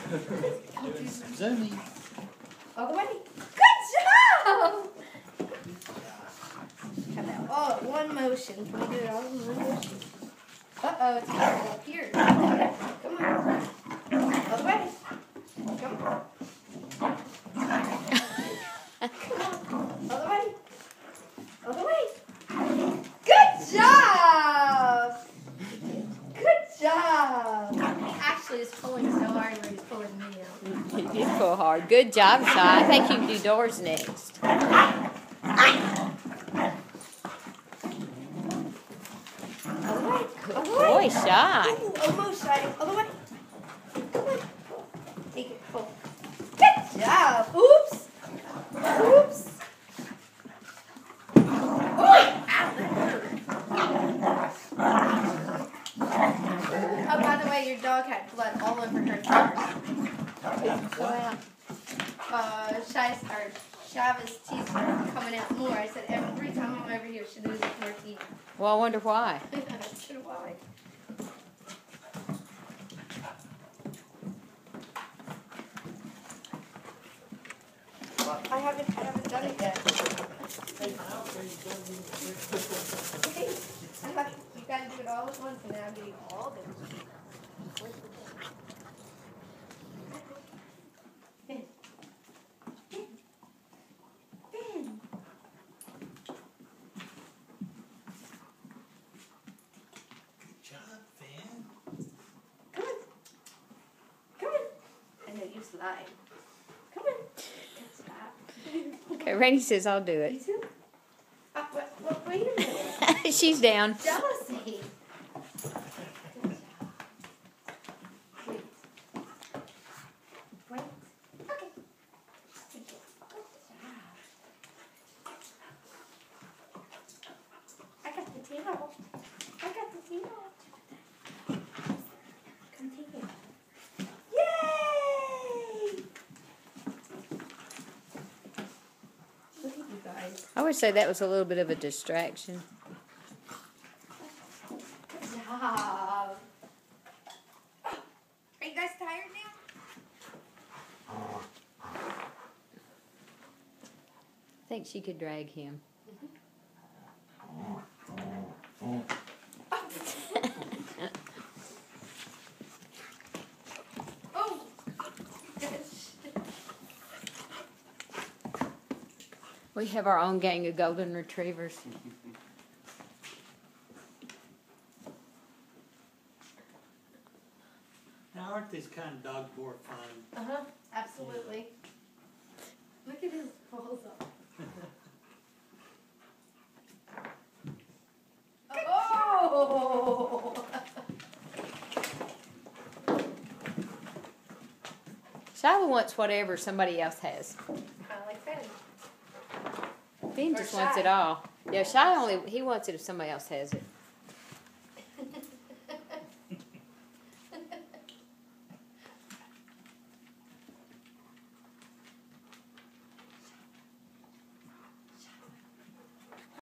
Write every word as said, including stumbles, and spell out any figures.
Zooming. All the way. Good job! Come out. All at one motion. Can we do it all in one motion? Uh-oh, it's coming up here. Come on. All the way. Come on. Come on. All the way. All the way. Good job! Good job! Actually, it's pulling so hard where he's pulling me out. You did pull hard. Good job, Shy. I think you can do doors next. Good boy, Shy. Ooh, almost Shy. All the way. Come on. Take it. Pull. Good job. Oops. Oops. Oh, ow, that hurt. Oh, by the way, your dog had blood all over her fingers. Go out. Uh, Shy's, or Chava's teeth are coming out more. I said every time I'm over here, she loses more teeth. Well, I wonder why. I'm not sure why. Well, I haven't, I haven't done it yet. Okay, I thought you gotta do it all at once, and now I'm getting all this. Ben. Ben. Ben. Good job, Ben. Come on. Come on. I know you slide. Come on. Stop. Okay, Rani says I'll do You it. too? Uh, what, what, wait a minute. She's down. Jealousy. Wait. Wait. Okay. Good job. I got the tail. I got the tail. Come take it. Yay! Look at you guys. I would say that was a little bit of a distraction. Good job. Are you guys tired now? I think she could drag him. Oh! We have our own gang of golden retrievers. Now, aren't these kind of dogs more fun? Uh-huh, absolutely. Look at his balls up. Oh! Chava wants whatever somebody else has. Kind of like Ben. Ben Or just wants Shy. it all. Yeah, Shy only, he wants it if somebody else has it.